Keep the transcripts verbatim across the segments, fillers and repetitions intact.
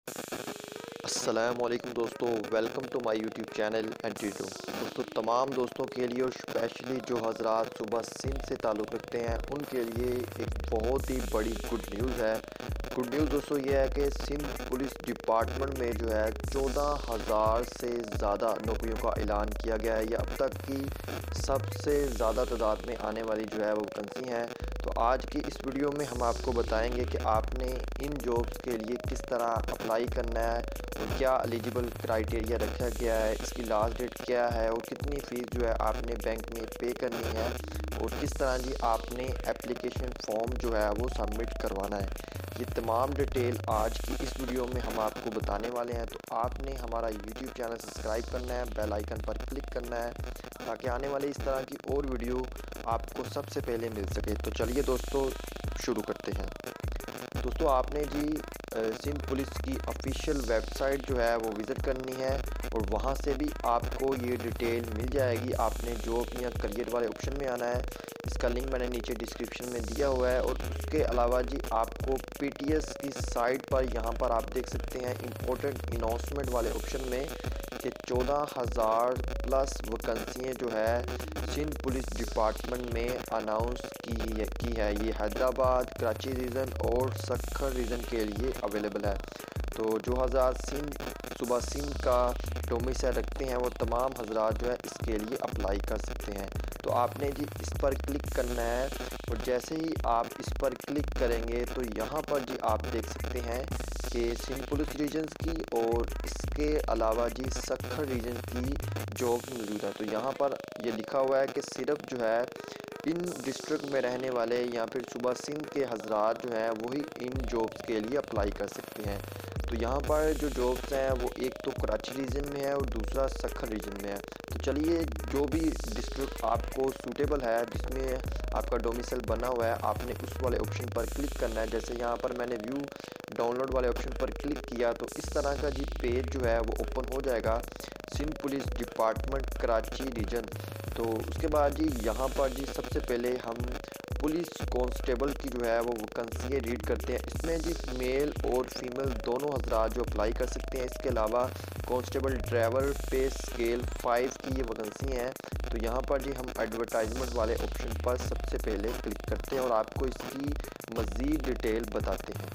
अस्सलामुअलैकुम दोस्तों, welcome to my YouTube channel एंटीडो। दोस्तों, तमाम दोस्तों के लिए और स्पेशली जो हजरात सुबह सिंध से ताल्लुक़ रखते हैं उनके लिए एक बहुत ही बड़ी गुड न्यूज़ है। गुड न्यूज़ दोस्तों ये है कि सिंध पुलिस डिपार्टमेंट में जो है चौदह हज़ार से ज़्यादा नौकरियों का ऐलान किया गया है। ये अब तक की सबसे ज़्यादा तादाद में आने वाली जो है वो वैकेंसी है। तो आज की इस वीडियो में हम आपको बताएंगे कि आपने इन जॉब्स के लिए किस तरह अप्लाई करना है और क्या एलिजिबल क्राइटेरिया रखा गया है, इसकी लास्ट डेट क्या है और कितनी फ़ीस जो है आपने बैंक में पे करनी है और किस तरह जी आपने एप्लीकेशन फॉर्म जो है वो सबमिट करवाना है। ये तमाम डिटेल आज की इस वीडियो में हम आपको बताने वाले हैं। तो आपने हमारा यूट्यूब चैनल सब्सक्राइब करना है, बेल आइकन पर क्लिक करना है ताकि आने वाले इस तरह की और वीडियो आपको सबसे पहले मिल सके। तो चलिए दोस्तों शुरू करते हैं। दोस्तों आपने जी सिंध पुलिस की ऑफिशियल वेबसाइट जो है वो विज़िट करनी है और वहाँ से भी आपको ये डिटेल मिल जाएगी। आपने जो अपनी करियर वाले ऑप्शन में आना है, इसका लिंक मैंने नीचे डिस्क्रिप्शन में दिया हुआ है। और उसके अलावा जी आपको पीटीएस की साइट पर यहाँ पर आप देख सकते हैं इम्पोर्टेंट अनाउंसमेंट वाले ऑप्शन में कि चौदह हज़ार प्लस वैकेंसियाँ जो है सिंध पुलिस डिपार्टमेंट में अनाउंस की है की है ये हैदराबाद, कराची रीजन और सक्खर रीजन के लिए अवेलेबल है। तो जो हज़ार सिंध सुबह सिंध का डोमिसाइल रखते हैं वो तमाम हजरात जो है इसके लिए अप्लाई कर सकते हैं। तो आपने जी इस पर क्लिक करना है और जैसे ही आप इस पर क्लिक करेंगे तो यहाँ पर जी आप देख सकते हैं कि सिंध पुलिस रीजन्स की और इसके अलावा जी सक्खर रीजन की जॉब मौजूद है। तो यहाँ पर ये लिखा हुआ है कि सिर्फ जो है इन डिस्ट्रिक्ट में रहने वाले या फिर सुबह सिंध के हजरात जो हैं वही इन जॉब्स के लिए अप्लाई कर सकते हैं। तो यहाँ पर जो जॉब्स हैं वो एक तो कराची रीजन में है और दूसरा सक्खर रीजन में है। तो चलिए जो भी डिस्ट्रिक्ट आपको सूटेबल है, जिसमें आपका डोमिसाइल बना हुआ है, आपने उस वाले ऑप्शन पर क्लिक करना है। जैसे यहाँ पर मैंने व्यू डाउनलोड वाले ऑप्शन पर क्लिक किया तो इस तरह का जी पेज जो है वो ओपन हो जाएगा, Sindh police department Karachi region. तो उसके बाद जी यहाँ पर जी सबसे पहले हम पुलिस कांस्टेबल की जो है वो वैकेंसी रीड करते हैं। इसमें जी मेल और फीमेल दोनों हजरात जो अप्लाई कर सकते हैं। इसके अलावा constable driver pay scale five की ये वैकेंसी है। तो यहाँ पर जी हम एडवर्टाइजमेंट वाले ऑप्शन पर सबसे पहले क्लिक करते हैं और आपको इसकी मज़ीद डिटेल बताते हैं।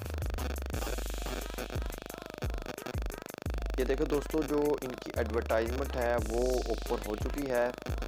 ये देखो दोस्तों, जो इनकी एडवर्टाइजमेंट है वो ओपन हो चुकी है।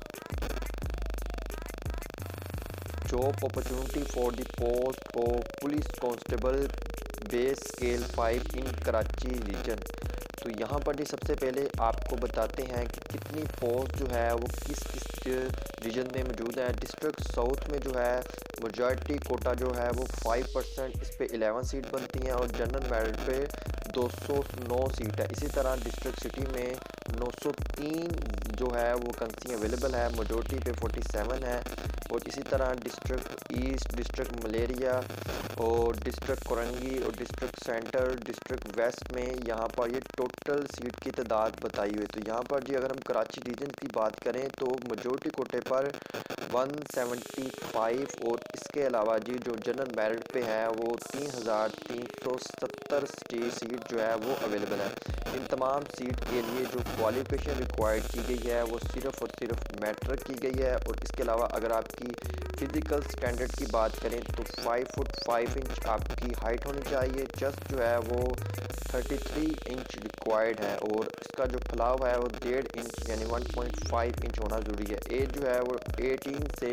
Job opportunity for the post of police constable base scale five in Karachi region. तो यहाँ पर जी सबसे पहले आपको बताते हैं कि कितनी पोस्ट जो है वो किस किस रीजन में मौजूद है। डिस्ट्रिक्ट साउथ में जो है मेजॉरिटी कोटा जो है वो फाइव परसेंट, इस पे इलेवन सीट बनती हैं और जनरल मेरिट पे दो सौ नौ सीट है। इसी तरह डिस्ट्रिक्ट सिटी में नौ सौ तीन जो है वो वैकेंसी अवेलेबल है, मेजॉरिटी पे सैंतालीस है। और इसी तरह डिस्ट्रिक्ट ईस्ट, डिस्ट्रिक्ट मलेरिया और डिस्ट्रिक्ट कोरंगी और डिस्ट्रिक्ट सेंटर, डिस्ट्रिक्ट वेस्ट में यहाँ पर ये टोटल सीट की तादाद बताई हुई है। तो यहाँ पर जी अगर हम कराची रीजन की बात करें तो मेजॉरिटी कोटे पर एक सौ पचहत्तर और इसके अलावा जी जो जनरल मेरिट पे है वो तीन हज़ार तीन सौ सत्तर सीट जो है वो अवेलेबल है। इन तमाम सीट के लिए जो क्वालिफिकेशन रिक्वायर्ड की गई है वो सिर्फ और सिर्फ मैट्रिक की गई है। और इसके अलावा अगर आपकी फ़िज़िकल स्टैंडर्ड की बात करें तो फाइव फुट फाइव इंच आपकी हाइट होनी चाहिए। चेस्ट जो है वो तैंतीस इंच रिक्वायर्ड है और इसका जो फलाव है वो डेढ़ इंच यानी वन पॉइंट फाइव इंच होना ज़रूरी है। एज जो है वो अठारह से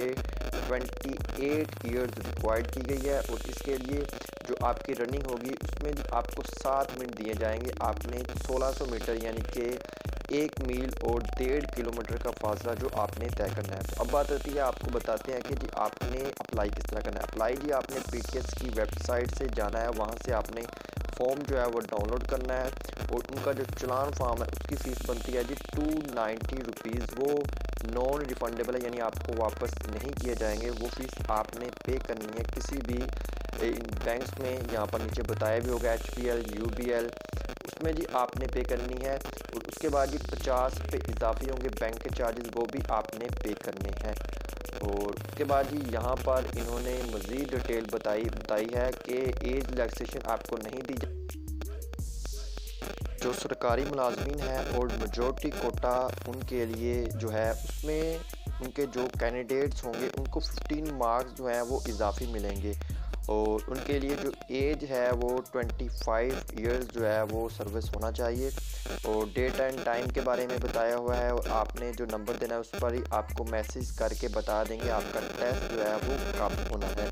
अट्ठाईस ईयर्स रिक्वायर्ड की गई है। और इसके लिए जो आपकी रनिंग होगी उसमें आपको सात मिनट दिए जाएंगे। आपने सोलह सौ मीटर यानी कि एक मील और डेढ़ किलोमीटर का फासला जो आपने तय करना है। तो अब बात आती है, आपको बताते हैं कि जी आपने अप्लाई किस तरह करना है। अप्लाई जी आपने पीटीएस की वेबसाइट से जाना है, वहाँ से आपने फॉर्म जो है वो डाउनलोड करना है और उनका जो चलान फॉर्म है उसकी फ़ीस बनती है जी टू नाइन्टी रुपीज़। वो नॉन रिफंडेबल है यानी आपको वापस नहीं किए जाएंगे। वो फ़ीस आपने पे करनी है किसी भी बैंक्स में, यहाँ पर नीचे बताया भी होगा H P L, U B L, उसमें जी आपने पे करनी है। और उसके बाद जी पचास पे इजाफी होंगे बैंक के चार्जेस, वो भी आपने पे करने हैं। और उसके बाद जी यहाँ पर इन्होंने मज़ीद डिटेल बताई बताई है कि एज रिलैक्सेशन आपको नहीं दी जो सरकारी मुलाजमीन हैं और मेजॉरिटी कोटा उनके लिए जो है उसमें उनके जो कैंडिडेट्स होंगे उनको पंद्रह मार्क्स जो हैं वो इजाफी मिलेंगे और उनके लिए जो एज है वो पच्चीस इयर्स जो है वो सर्विस होना चाहिए और डेट एंड टाइम के बारे में बताया हुआ है और आपने जो नंबर देना है उस पर ही आपको मैसेज करके बता देंगे आपका टेस्ट जो है वो कब होना है।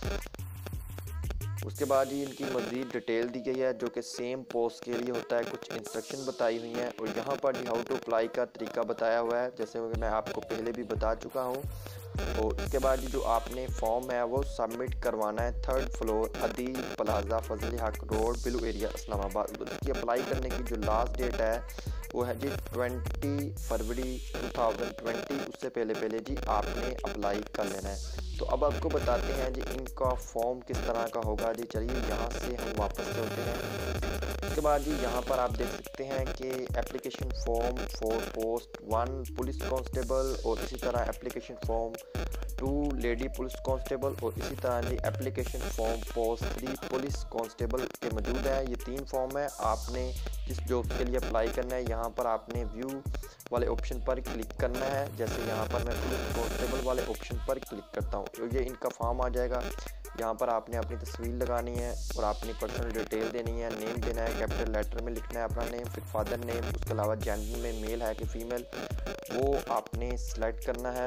उसके बाद ही इनकी मज़ीद डिटेल दी गई है जो कि सेम पोस्ट के लिए होता है, कुछ इंस्ट्रक्शन बताई हुई हैं और यहाँ पर जी हाउ टू अप्लाई का तरीका बताया हुआ है जैसे कि मैं आपको पहले भी बता चुका हूँ। और उसके बाद जो आपने फॉर्म है वो सबमिट करवाना है third floor Adeel plaza Fazli Haq road बिलू area Islamabad. उसकी अप्लाई करने की जो लास्ट डेट है वो है जी बीस फरवरी दो हज़ार बीस। उससे पहले पहले जी आपने अप्लाई कर लेना है। तो अब आपको बताते हैं जी इनका फॉर्म किस तरह का होगा। जी चलिए यहाँ से हम वापस चलते हैं। उसके बाद जी यहाँ पर आप देख सकते हैं कि application form for post one police constable और इसी तरह application form two lady police constable और इसी तरह जी application form post three police constable के मौजूद है। ये तीन फॉर्म है, आपने जिस जॉब के लिए अप्लाई करना है यहाँ पर आपने व्यू वाले ऑप्शन पर क्लिक करना है। जैसे यहाँ पर मैं पुलिस कांस्टेबल वाले ऑप्शन पर क्लिक करता हूँ तो ये इनका फॉर्म आ जाएगा। यहाँ पर आपने अपनी तस्वीर लगानी है और अपनी पर्सनल डिटेल देनी है, नेम देना है, कैपिटल लेटर में लिखना है अपना नेम, फिर फादर नेम, उसके अलावा जेंडर में मेल है कि फीमेल वो आपने सेलेक्ट करना है।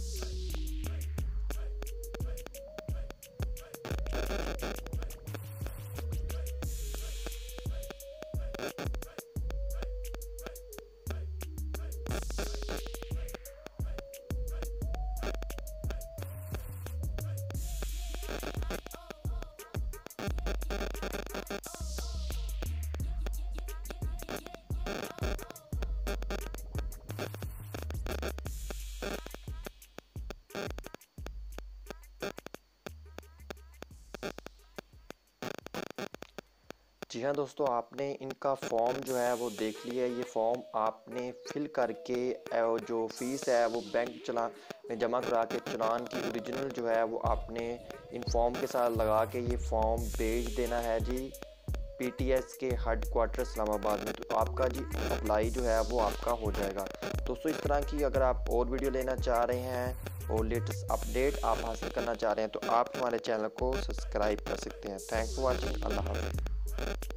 जी हाँ दोस्तों, आपने इनका फॉर्म जो है वो देख लिया। ये फॉर्म आपने फिल करके जो फ़ीस है वो बैंक चला में जमा करा के चालान की ओरिजिनल जो है वो आपने इन फॉर्म के साथ लगा के ये फॉर्म भेज देना है जी पीटीएस के हेड क्वार्टर इस्लामाबाद में। तो आपका जी अप्लाई जो है वो आपका हो जाएगा। दोस्तों इस तरह की अगर आप और वीडियो लेना चाह रहे हैं और लेटेस्ट अपडेट आप हासिल करना चाह रहे हैं तो आप हमारे चैनल को सब्सक्राइब कर सकते हैं। Thanks for watching. अल्लाह हाफ़िज़।